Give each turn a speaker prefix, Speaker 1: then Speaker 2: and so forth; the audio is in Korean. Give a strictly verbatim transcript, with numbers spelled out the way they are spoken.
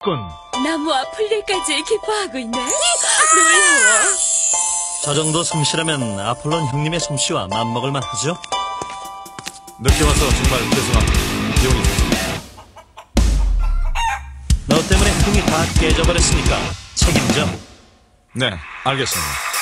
Speaker 1: 군.
Speaker 2: 나무와 풀들까지 기뻐하고 있네. 놀라워.
Speaker 3: 저 정도 솜씨라면 아폴론 형님의 솜씨와 맞먹을만 하죠?
Speaker 1: 늦게 와서 정말 죄송합니다. 비용이 있습니다.
Speaker 3: 너 때문에 흥이 다 깨져버렸으니까 책임져.
Speaker 1: 네, 알겠습니다.